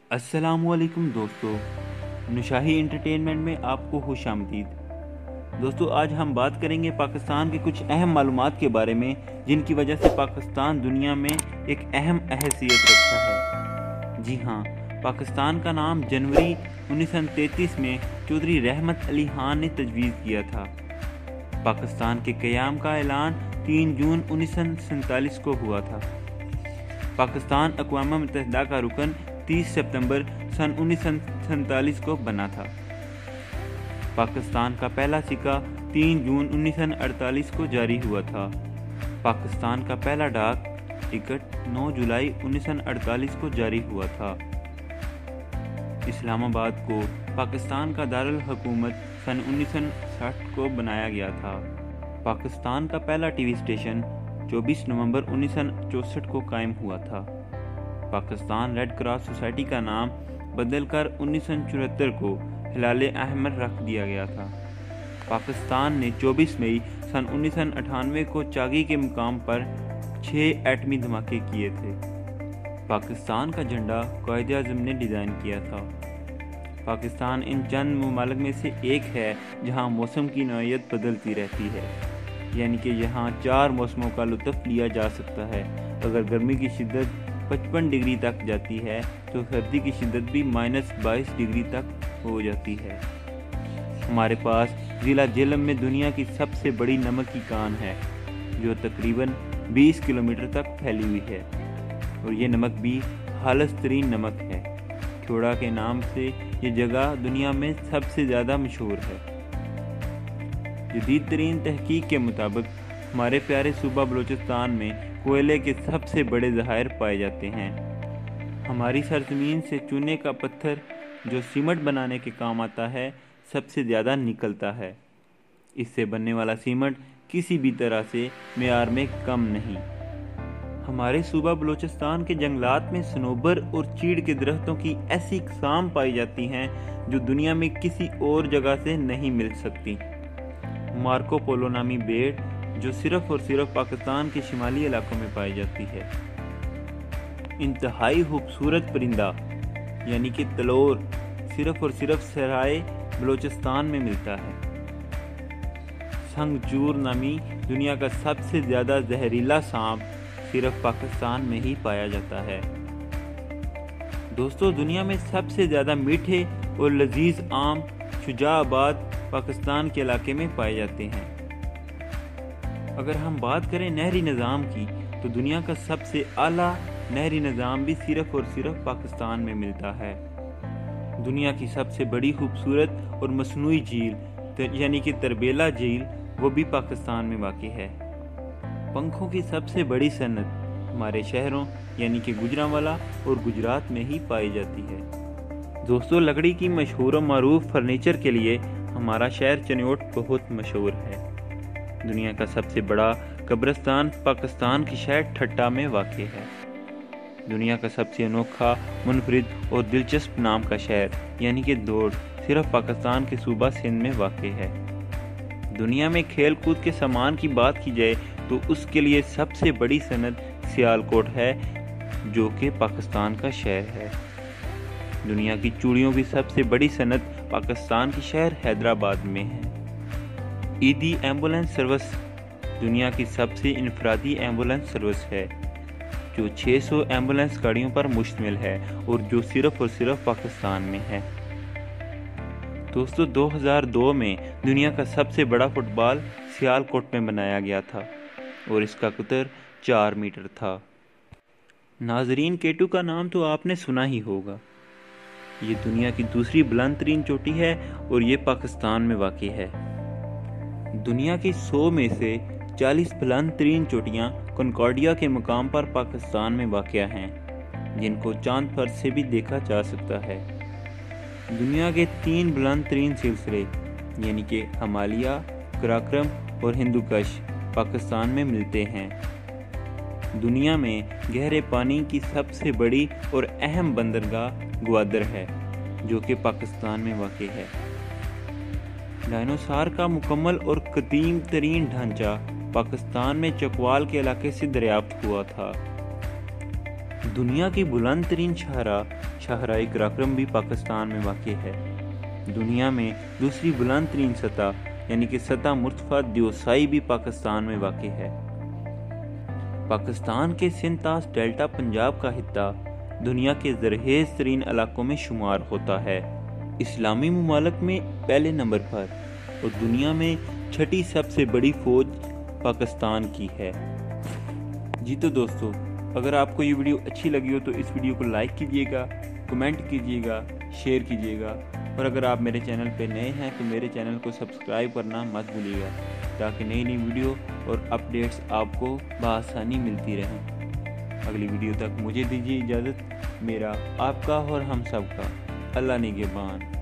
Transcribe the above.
السلام علیکم دوستو، نشاہی انٹرٹینمنٹ میں آپ کو خوش آمدید۔ دوستو، آج ہم بات کریں گے پاکستان کے کچھ اہم معلومات کے بارے میں جن کی وجہ سے پاکستان دنیا میں ایک اہم حیثیت رکھتا ہے۔ جی ہاں، پاکستان کا نام جنوری 1933 میں چودھری رحمت علی خان نے تجویز کیا تھا۔ پاکستان کے قیام کا اعلان 3 جون 1947 کو ہوا تھا۔ پاکستان اقوام متحدہ کا رکن 30 ستمبر سن 1947 کو بنا تھا۔ پاکستان کا پہلا سکہ 3 جون 1948 کو جاری ہوا تھا۔ پاکستان کا پہلا ڈاک ٹکٹ 9 جولائی 1948 کو جاری ہوا تھا۔ اسلام آباد کو پاکستان کا دارالحکومت سن 1960 کو بنایا گیا تھا۔ پاکستان کا پہلا ٹی وی اسٹیشن 24 نومبر 1964 کو قائم ہوا تھا۔ پاکستان ریڈ کراس سوسائٹی کا نام بدل کر 1974 کو ہلال احمر رکھ دیا گیا تھا۔ پاکستان نے 24 مئی سن 1998 کو چاگی کے مقام پر 6 ایٹمی دھماکے کیے تھے۔ پاکستان کا جھنڈا قائد اعظم نے ڈیزائن کیا تھا۔ پاکستان ان چند ممالک میں سے ایک ہے جہاں موسم کی نوعیت بدلتی رہتی ہے، یعنی کہ یہاں 4 موسموں کا لطف لیا جا سکتا ہے۔ اگر گرمی کی شدت 55 ڈگری تک جاتی ہے تو سردی کی شدت بھی -22 ڈگری تک ہو جاتی ہے۔ ہمارے پاس ضلع جہلم میں دنیا کی سب سے بڑی نمک کی کان ہے جو تقریباً 20 کلومیٹر تک پھیلی ہوئی ہے، اور یہ نمک بھی خالص ترین نمک ہے۔ کھوڑا کے نام سے یہ جگہ دنیا میں سب سے زیادہ مشہور ہے۔ جدید ترین تحقیق کے مطابق ہمارے پیارے صوبہ بلوچستان میں کوئلے کے سب سے بڑے ذخائر پائے جاتے ہیں۔ ہماری سرزمین سے چونے کا پتھر جو سیمنٹ بنانے کے کام آتا ہے سب سے زیادہ نکلتا ہے۔ اس سے بننے والا سیمنٹ کسی بھی طرح سے معیار میں کم نہیں۔ ہمارے صوبہ بلوچستان کے جنگلات میں صنوبر اور چیڑ کے درختوں کی ایسی اقسام پائی جاتی ہیں جو دنیا میں کسی اور جگہ سے نہیں مل سکتی۔ مارکو پولو نامی بھیڑ جو صرف اور صرف پاکستان کے شمالی علاقوں میں پائی جاتی ہے۔ انتہائی خوبصورت پرندہ یعنی کہ تلور صرف اور صرف سرائے بلوچستان میں ملتا ہے۔ سنگچور نامی دنیا کا سب سے زیادہ زہریلا سانپ صرف پاکستان میں ہی پایا جاتا ہے۔ دوستو، دنیا میں سب سے زیادہ میٹھے اور لذیذ آم شجاع آباد پاکستان کے علاقے میں پائے جاتے ہیں۔ اگر ہم بات کریں نہری نظام کی تو دنیا کا سب سے اعلیٰ نہری نظام بھی صرف اور صرف پاکستان میں ملتا ہے۔ دنیا کی سب سے بڑی خوبصورت اور مصنوعی جھیل یعنی کہ تربیلا جھیل وہ بھی پاکستان میں واقع ہے۔ پنکھوں کی سب سے بڑی صنعت ہمارے شہروں یعنی کہ گوجرانوالا اور گجرات میں ہی پائی جاتی ہے۔ دوستو، لکڑی کی مشہور و معروف فرنیچر کے لیے ہمارا شہر چنیوٹ بہت مشہور ہے۔ دنیا کا سب سے بڑا قبرستان پاکستان کے شہر ٹھٹہ میں واقع ہے۔ دنیا کا سب سے انوکھا، منفرد اور دلچسپ نام کا شہر یعنی کہ دوڑ صرف پاکستان کے صوبہ سندھ میں واقع ہے۔ دنیا میں کھیل کود کے سامان کی بات کی جائے تو اس کے لیے سب سے بڑی صنعت سیالکوٹ ہے جو کہ پاکستان کا شہر ہے۔ دنیا کی چوڑیوں کی سب سے بڑی صنعت پاکستان کے شہر حیدرآباد میں ہے۔ ایدی ایمبولینس سروس دنیا کی سب سے انفرادی ایمبولینس سروس ہے جو 600 ایمبولینس گاڑیوں پر مشتمل ہے اور جو صرف اور صرف پاکستان میں ہے۔ دوستو، 2002 میں دنیا کا سب سے بڑا فٹ بال سیالکوٹ میں بنایا گیا تھا اور اس کا قطر 4 میٹر تھا۔ ناظرین، کیٹو کا نام تو آپ نے سنا ہی ہوگا۔ یہ دنیا کی دوسری بلند ترین چوٹی ہے اور یہ پاکستان میں واقع ہے۔ دنیا کی 100 میں سے 40 بلند ترین چوٹیاں کنکارڈیا کے مقام پر پاکستان میں واقع ہیں جن کو چاند پر سے بھی دیکھا جا سکتا ہے۔ دنیا کے 3 بلند ترین سلسلے یعنی کہ ہمالیہ، قراقرم اور ہندوکش پاکستان میں ملتے ہیں۔ دنیا میں گہرے پانی کی سب سے بڑی اور اہم بندرگاہ گوادر ہے جو کہ پاکستان میں واقع ہے۔ ڈائنوسار کا مکمل اور قدیم ترین ڈھانچہ پاکستان میں چکوال کے علاقے سے دریافت ہوا تھا۔ دنیا کی بلند ترین شاہراہ قراقرم بھی پاکستان میں واقع ہے۔ دنیا میں دوسری بلند ترین سطح یعنی کہ سطح مرتفع دیوسائی بھی پاکستان میں واقع ہے۔ پاکستان کے سنتاس ڈیلٹا پنجاب کا خطہ دنیا کے زرخیز ترین علاقوں میں شمار ہوتا ہے، اسلامی ممالک میں پہلے نمبر پر، اور دنیا میں چھٹی سب سے بڑی فوج پاکستان کی ہے۔ جی تو دوستو، اگر آپ کو یہ ویڈیو اچھی لگی ہو تو اس ویڈیو کو لائک کیجئے گا، کمنٹ کیجئے گا، شیئر کیجئے گا، اور اگر آپ میرے چینل پہ نئے ہیں تو میرے چینل کو سبسکرائب کرنا مت بھولیے گا تاکہ نئی ویڈیو اور اپڈیٹس آپ کو بآسانی ملتی رہیں۔ اگلی ویڈیو تک مجھے دیجیے اجازت۔ میرا، آپ کا اور ہم سب کا اللہ نگہبان۔